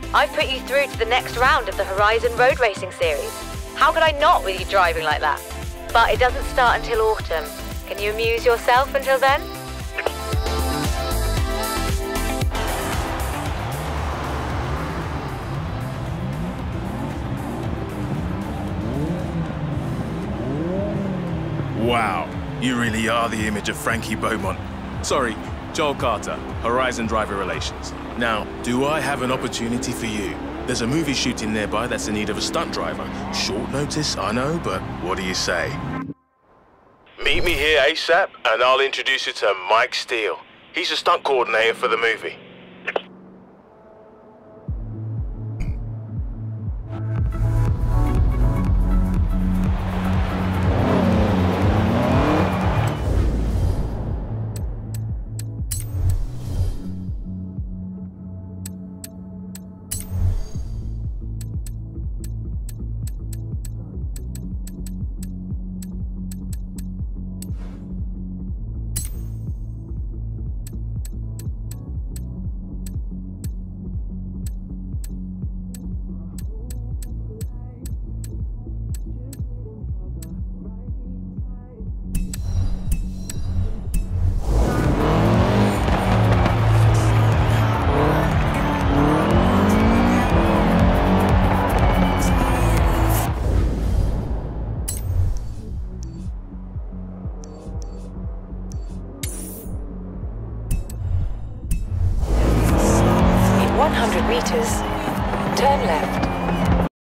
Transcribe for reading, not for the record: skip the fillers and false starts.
I've put you through to the next round of the Horizon Road Racing Series. How could I not with you driving like that? But it doesn't start until autumn. Can you amuse yourself until then? Wow, you really are the image of Frankie Beaumont. Sorry, Joel Carter, Horizon Driver Relations. Now, do I have an opportunity for you? There's a movie shooting nearby that's in need of a stunt driver. Short notice, I know, but what do you say? Meet me here ASAP, and I'll introduce you to Mike Steele. He's a stunt coordinator for the movie. In 100 meters, turn left.